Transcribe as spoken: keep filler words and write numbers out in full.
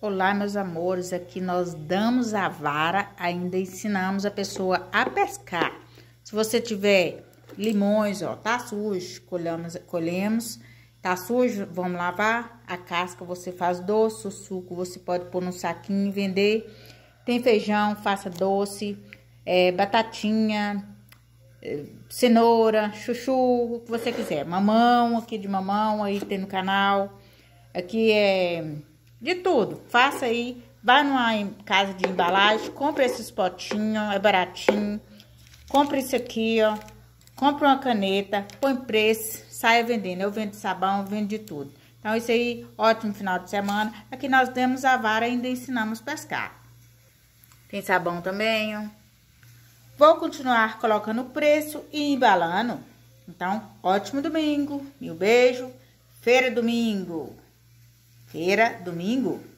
Olá, meus amores, aqui nós damos a vara, ainda ensinamos a pessoa a pescar. Se você tiver limões, ó, tá sujo, colhemos, colhemos, tá sujo, vamos lavar. A casca você faz doce, o suco você pode pôr num saquinho e vender. Tem feijão, faça doce, é, batatinha, é, cenoura, chuchu, o que você quiser. Mamão, aqui de mamão, aí tem no canal. Aqui é... de tudo, faça aí, vai numa casa de embalagem, compre esses potinhos, é baratinho, compre isso aqui, ó, compre uma caneta, põe preço, saia vendendo, eu vendo sabão, eu vendo de tudo. Então isso aí, ótimo final de semana, aqui nós demos a vara e ainda ensinamos a pescar. Tem sabão também, ó. Vou continuar colocando o preço e embalando. Então, ótimo domingo, meu beijo, feira domingo. Feira, domingo.